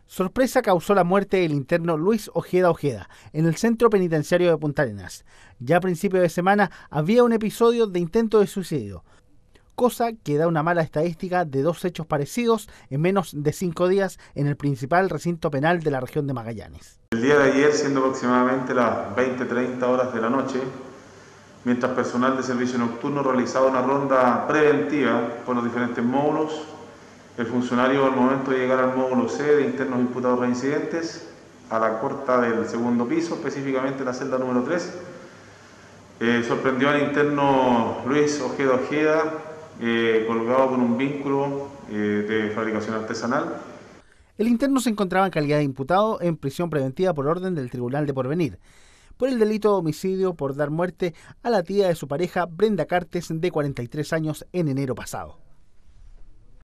Sorpresa causó la muerte del interno Luis Ojeda Ojeda en el centro penitenciario de Punta Arenas. Ya a principio de semana había un episodio de intento de suicidio, cosa que da una mala estadística de 2 hechos parecidos en menos de 5 días en el principal recinto penal de la región de Magallanes. El día de ayer, siendo aproximadamente las 20:30 horas de la noche, mientras personal de servicio nocturno realizaba una ronda preventiva por los diferentes módulos, el funcionario al momento de llegar al módulo C de internos imputados reincidentes, a la corta del segundo piso, específicamente la celda número 3, sorprendió al interno Luis Ojeda Ojeda, colgado con un vínculo de fabricación artesanal. El interno se encontraba en calidad de imputado en prisión preventiva por orden del Tribunal de Porvenir, por el delito de homicidio por dar muerte a la tía de su pareja, Brenda Cartes, de 43 años, en enero pasado.